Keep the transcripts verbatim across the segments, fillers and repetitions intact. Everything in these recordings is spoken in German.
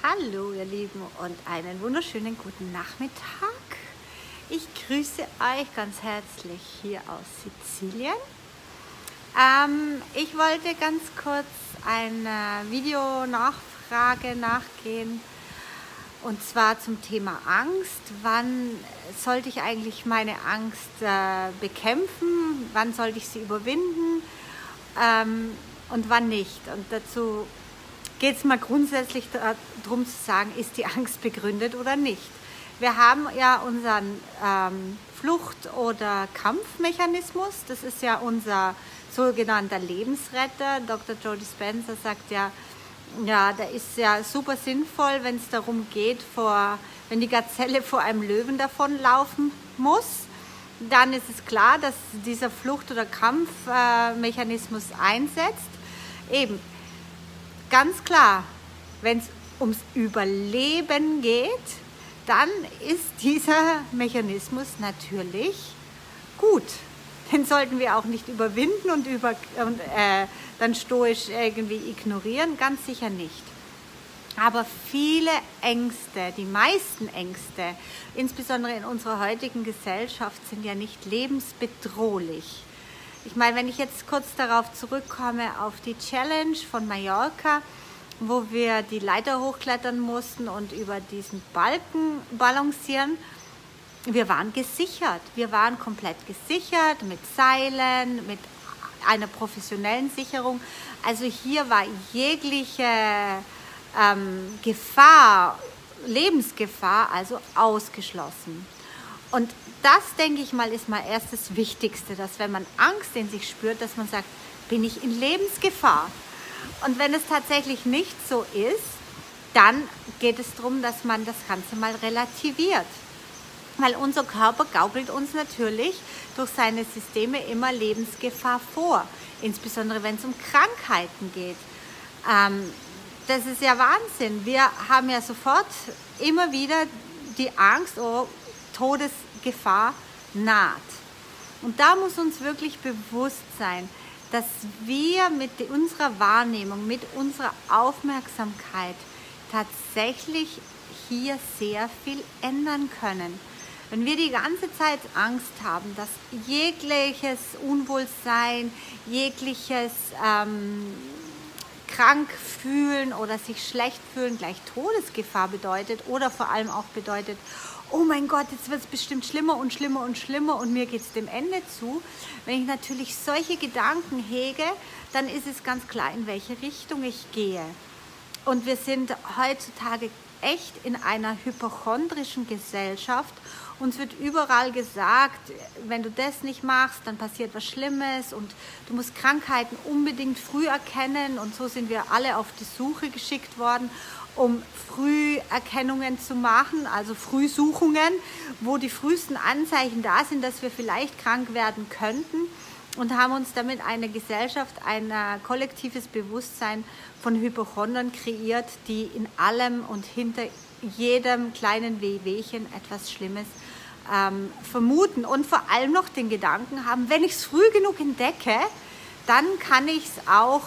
Hallo ihr Lieben und einen wunderschönen guten Nachmittag. Ich grüße euch ganz herzlich hier aus Sizilien. Ähm, ich wollte ganz kurz einer Videonachfrage nachgehen und zwar zum Thema Angst. Wann sollte ich eigentlich meine Angst äh, bekämpfen? Wann sollte ich sie überwinden? Ähm, und wann nicht? Und dazu geht es mal grundsätzlich darum zu sagen, ist die Angst begründet oder nicht. Wir haben ja unseren ähm, Flucht- oder Kampfmechanismus, das ist ja unser sogenannter Lebensretter. Doktor Joe Dispenza sagt ja, ja, der ist ja super sinnvoll, wenn es darum geht, vor, wenn die Gazelle vor einem Löwen davonlaufen muss, dann ist es klar, dass dieser Flucht- oder Kampfmechanismus äh, einsetzt. Eben, ganz klar, wenn es ums Überleben geht, dann ist dieser Mechanismus natürlich gut. Den sollten wir auch nicht überwinden und, über, und äh, dann stoisch irgendwie ignorieren, ganz sicher nicht. Aber viele Ängste, die meisten Ängste, insbesondere in unserer heutigen Gesellschaft, sind ja nicht lebensbedrohlich. Ich meine, wenn ich jetzt kurz darauf zurückkomme, auf die Challenge von Mallorca, wo wir die Leiter hochklettern mussten und über diesen Balken balancieren, wir waren gesichert. Wir waren komplett gesichert mit Seilen, mit einer professionellen Sicherung. Also hier war jegliche ähm, Gefahr, Lebensgefahr, also ausgeschlossen. Und das, denke ich mal, ist mal erst das Wichtigste, dass wenn man Angst in sich spürt, dass man sagt, bin ich in Lebensgefahr? Und wenn es tatsächlich nicht so ist, dann geht es darum, dass man das Ganze mal relativiert. Weil unser Körper gaukelt uns natürlich durch seine Systeme immer Lebensgefahr vor, insbesondere wenn es um Krankheiten geht. Ähm, das ist ja Wahnsinn. Wir haben ja sofort immer wieder die Angst, oh, Todesgefahr naht. Und da muss uns wirklich bewusst sein, dass wir mit unserer Wahrnehmung, mit unserer Aufmerksamkeit tatsächlich hier sehr viel ändern können. Wenn wir die ganze Zeit Angst haben, dass jegliches Unwohlsein, jegliches ähm, krank fühlen oder sich schlecht fühlen gleich Todesgefahr bedeutet oder vor allem auch bedeutet, oh mein Gott, jetzt wird es bestimmt schlimmer und schlimmer und schlimmer und mir geht es dem Ende zu. Wenn ich natürlich solche Gedanken hege, dann ist es ganz klar, in welche Richtung ich gehe. Und wir sind heutzutage echt in einer hypochondrischen Gesellschaft. Uns wird überall gesagt, wenn du das nicht machst, dann passiert was Schlimmes und du musst Krankheiten unbedingt früh erkennen. Und so sind wir alle auf die Suche geschickt worden, um Früherkennungen zu machen, also Frühsuchungen, wo die frühesten Anzeichen da sind, dass wir vielleicht krank werden könnten, und haben uns damit eine Gesellschaft, ein kollektives Bewusstsein von Hypochondern kreiert, die in allem und hinter jedem kleinen Wehwehchen etwas Schlimmes ähm, vermuten und vor allem noch den Gedanken haben, wenn ich es früh genug entdecke, dann kann ich es auch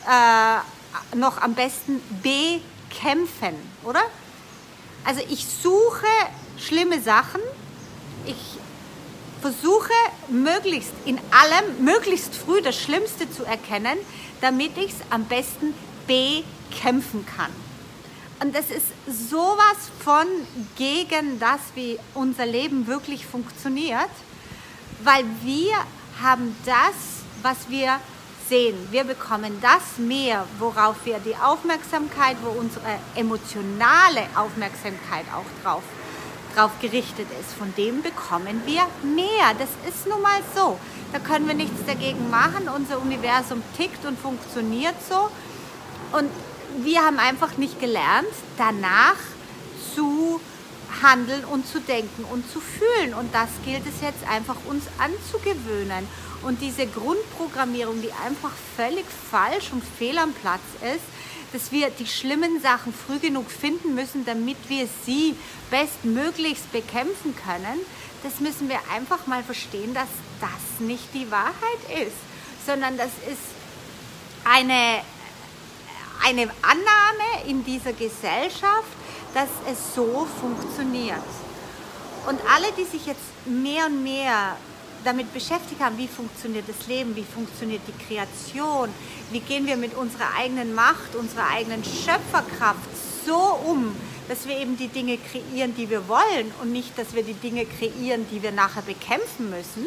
äh, noch am besten bekämpfen, oder? Also ich suche schlimme Sachen, ich versuche möglichst in allem, möglichst früh das Schlimmste zu erkennen, damit ich es am besten bekämpfen kann. Und das ist sowas von gegen das, wie unser Leben wirklich funktioniert, weil wir haben das, was wir sehen. Wir bekommen das mehr, worauf wir die Aufmerksamkeit, wo unsere emotionale Aufmerksamkeit auch drauf drauf gerichtet ist, von dem bekommen wir mehr. Das ist nun mal so. Da können wir nichts dagegen machen. Unser Universum tickt und funktioniert so. Und wir haben einfach nicht gelernt, danach zu handeln und zu denken und zu fühlen. Und das gilt es jetzt einfach uns anzugewöhnen. Und diese Grundprogrammierung, die einfach völlig falsch und fehl am Platz ist, dass wir die schlimmen Sachen früh genug finden müssen, damit wir sie bestmöglichst bekämpfen können, das müssen wir einfach mal verstehen, dass das nicht die Wahrheit ist, sondern das ist eine, eine Annahme, in dieser Gesellschaft, dass es so funktioniert. Und alle, die sich jetzt mehr und mehr damit beschäftigt haben, wie funktioniert das Leben, wie funktioniert die Kreation, wie gehen wir mit unserer eigenen Macht, unserer eigenen Schöpferkraft so um, dass wir eben die Dinge kreieren, die wir wollen und nicht, dass wir die Dinge kreieren, die wir nachher bekämpfen müssen,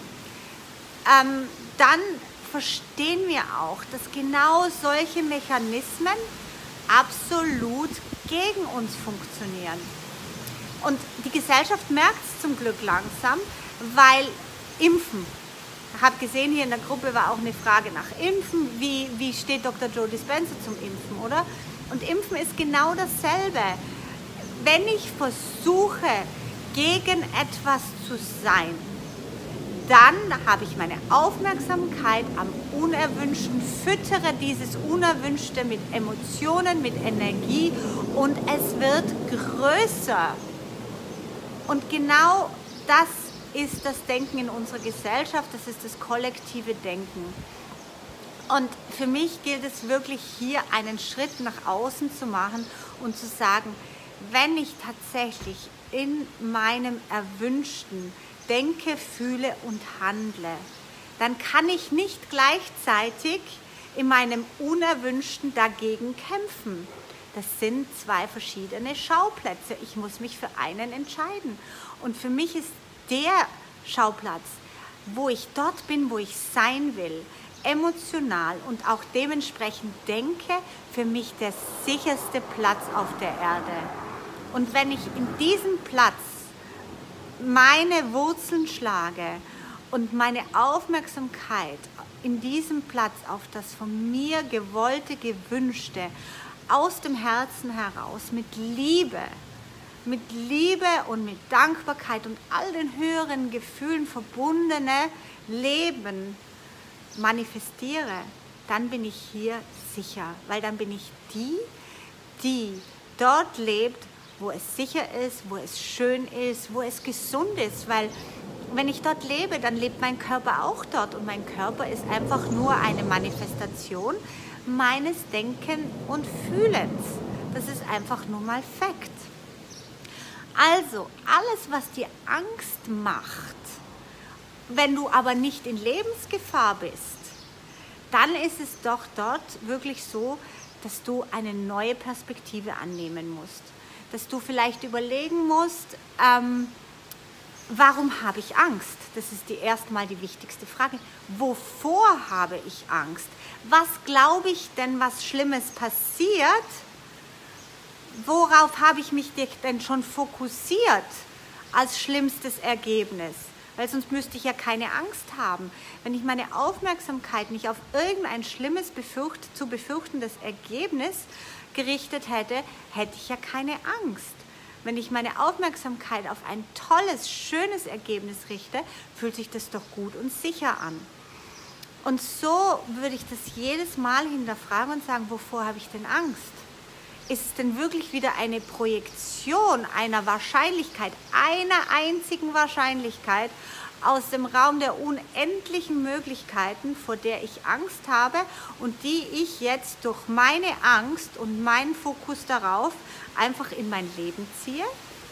ähm, dann verstehen wir auch, dass genau solche Mechanismen absolut gegen uns funktionieren. Und die Gesellschaft merkt es zum Glück langsam, weil Impfen. Ich habe gesehen, hier in der Gruppe war auch eine Frage nach Impfen. Wie, wie steht Doktor Joe Dispenza zum Impfen, oder? Und Impfen ist genau dasselbe. Wenn ich versuche, gegen etwas zu sein, dann habe ich meine Aufmerksamkeit am Unerwünschten, füttere dieses Unerwünschte mit Emotionen, mit Energie und es wird größer. Und genau das ist das Denken in unserer Gesellschaft, das ist das kollektive Denken. Und für mich gilt es wirklich hier einen Schritt nach außen zu machen und zu sagen, wenn ich tatsächlich in meinem Erwünschten denke, fühle und handle, dann kann ich nicht gleichzeitig in meinem Unerwünschten dagegen kämpfen. Das sind zwei verschiedene Schauplätze. Ich muss mich für einen entscheiden. Und für mich ist der Schauplatz, wo ich dort bin, wo ich sein will, emotional und auch dementsprechend denke, für mich der sicherste Platz auf der Erde. Und wenn ich in diesem Platz meine Wurzeln schlage und meine Aufmerksamkeit in diesem Platz auf das von mir gewollte, gewünschte, aus dem Herzen heraus, mit Liebe, mit Liebe und mit Dankbarkeit und all den höheren Gefühlen verbundene Leben manifestiere, dann bin ich hier sicher, weil dann bin ich die, die dort lebt, wo es sicher ist, wo es schön ist, wo es gesund ist, weil wenn ich dort lebe, dann lebt mein Körper auch dort und mein Körper ist einfach nur eine Manifestation meines Denken und Fühlens. Das ist einfach nur mal Fakt. Also, alles, was dir Angst macht, wenn du aber nicht in Lebensgefahr bist, dann ist es doch dort wirklich so, dass du eine neue Perspektive annehmen musst. Dass du vielleicht überlegen musst, ähm, warum habe ich Angst? Das ist die erstmal die wichtigste Frage. Wovor habe ich Angst? Was glaube ich denn, was Schlimmes passiert? Worauf habe ich mich denn schon fokussiert als schlimmstes Ergebnis? Weil sonst müsste ich ja keine Angst haben. Wenn ich meine Aufmerksamkeit nicht auf irgendein schlimmes, befürcht, zu befürchtendes Ergebnis gerichtet hätte, hätte ich ja keine Angst. Wenn ich meine Aufmerksamkeit auf ein tolles, schönes Ergebnis richte, fühlt sich das doch gut und sicher an. Und so würde ich das jedes Mal hinterfragen und sagen, wovor habe ich denn Angst? Ist es denn wirklich wieder eine Projektion einer Wahrscheinlichkeit, einer einzigen Wahrscheinlichkeit aus dem Raum der unendlichen Möglichkeiten, vor der ich Angst habe und die ich jetzt durch meine Angst und meinen Fokus darauf einfach in mein Leben ziehe?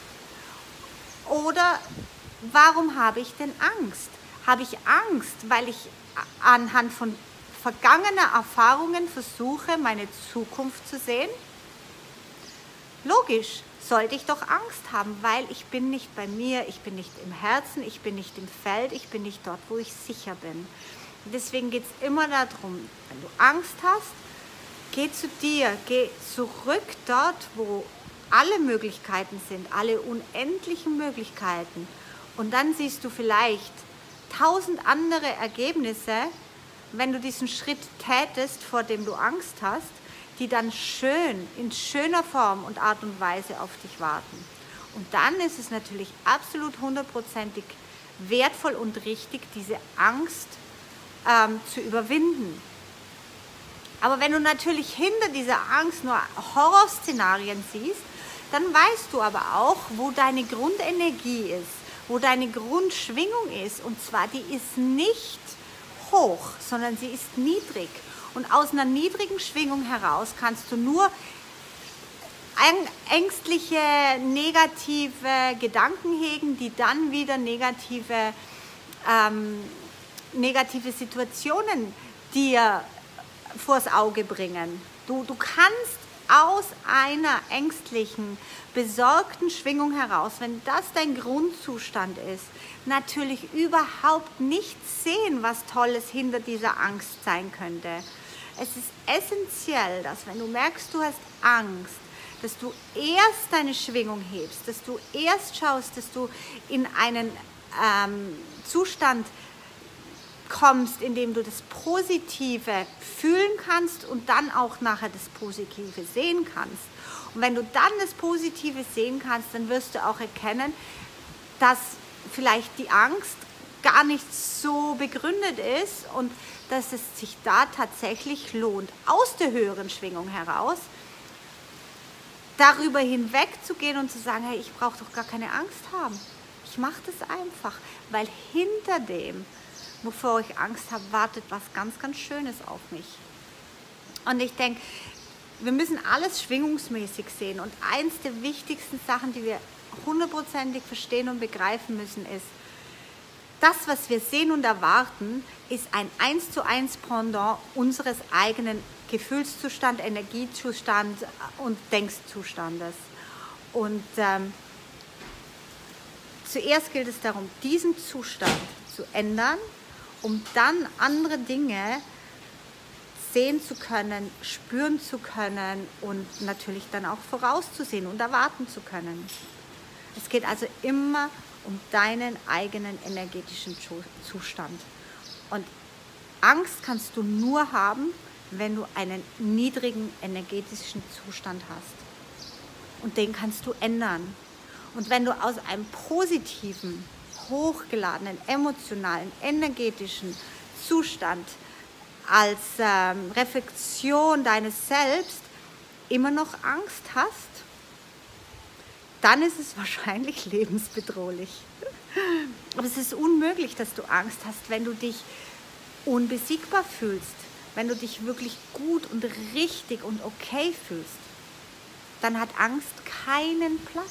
Oder warum habe ich denn Angst? Habe ich Angst, weil ich anhand von vergangener Erfahrungen versuche, meine Zukunft zu sehen? Logisch, sollte ich doch Angst haben, weil ich bin nicht bei mir, ich bin nicht im Herzen, ich bin nicht im Feld, ich bin nicht dort, wo ich sicher bin. Deswegen geht es immer darum, wenn du Angst hast, geh zu dir, geh zurück dort, wo alle Möglichkeiten sind, alle unendlichen Möglichkeiten. Und dann siehst du vielleicht tausend andere Ergebnisse, wenn du diesen Schritt tätest, vor dem du Angst hast, die dann schön, in schöner Form und Art und Weise auf dich warten. Und dann ist es natürlich absolut hundertprozentig wertvoll und richtig, diese Angst ähm, zu überwinden. Aber wenn du natürlich hinter dieser Angst nur Horrorszenarien siehst, dann weißt du aber auch, wo deine Grundenergie ist, wo deine Grundschwingung ist. Und zwar, die ist nicht hoch, sondern sie ist niedrig. Und aus einer niedrigen Schwingung heraus kannst du nur ängstliche, negative Gedanken hegen, die dann wieder negative, ähm, negative Situationen dir vors Auge bringen. Du, du kannst aus einer ängstlichen, besorgten Schwingung heraus, wenn das dein Grundzustand ist, natürlich überhaupt nicht sehen, was Tolles hinter dieser Angst sein könnte. Es ist essentiell, dass wenn du merkst, du hast Angst, dass du erst deine Schwingung hebst, dass du erst schaust, dass du in einen ähm, Zustand kommst, in dem du das Positive fühlen kannst und dann auch nachher das Positive sehen kannst. Und wenn du dann das Positive sehen kannst, dann wirst du auch erkennen, dass vielleicht die Angst gar nicht so begründet ist und dass es sich da tatsächlich lohnt, aus der höheren Schwingung heraus darüber hinweg zu gehen und zu sagen, hey, ich brauche doch gar keine Angst haben. Ich mache das einfach, weil hinter dem, wovor ich Angst habe, wartet was ganz, ganz Schönes auf mich. Und ich denke, wir müssen alles schwingungsmäßig sehen. Und eins der wichtigsten Sachen, die wir hundertprozentig verstehen und begreifen müssen, ist, das, was wir sehen und erwarten, ist ein eins zu eins Pendant unseres eigenen Gefühlszustand, Energiezustand und Denkzustandes. Und ähm, zuerst gilt es darum, diesen Zustand zu ändern, um dann andere Dinge sehen zu können, spüren zu können und natürlich dann auch vorauszusehen und erwarten zu können. Es geht also immer um deinen eigenen energetischen Zustand. Und Angst kannst du nur haben, wenn du einen niedrigen energetischen Zustand hast. Und den kannst du ändern. Und wenn du aus einem positiven, hochgeladenen, emotionalen, energetischen Zustand als ähm, Reflexion deines Selbst immer noch Angst hast, dann ist es wahrscheinlich lebensbedrohlich. Aber es ist unmöglich, dass du Angst hast, wenn du dich unbesiegbar fühlst, wenn du dich wirklich gut und richtig und okay fühlst. Dann hat Angst keinen Platz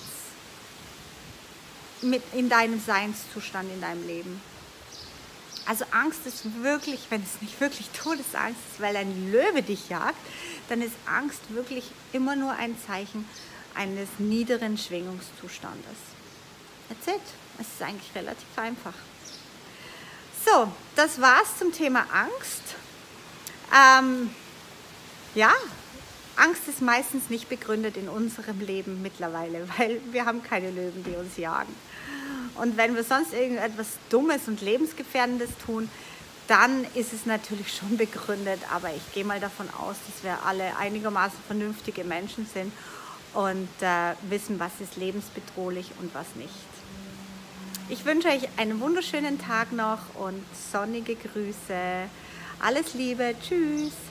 mit in deinem Seinszustand, in deinem Leben. Also Angst ist wirklich, wenn es nicht wirklich Todesangst ist, weil ein Löwe dich jagt, dann ist Angst wirklich immer nur ein Zeichen eines niederen Schwingungszustandes. That's it. Es ist eigentlich relativ einfach. So, das war's zum Thema Angst. Ähm, ja, Angst ist meistens nicht begründet in unserem Leben mittlerweile, weil wir haben keine Löwen, die uns jagen. Und wenn wir sonst irgendetwas Dummes und Lebensgefährdendes tun, dann ist es natürlich schon begründet. Aber ich gehe mal davon aus, dass wir alle einigermaßen vernünftige Menschen sind und äh, wissen, was ist lebensbedrohlich und was nicht. Ich wünsche euch einen wunderschönen Tag noch und sonnige Grüße. Alles Liebe. Tschüss.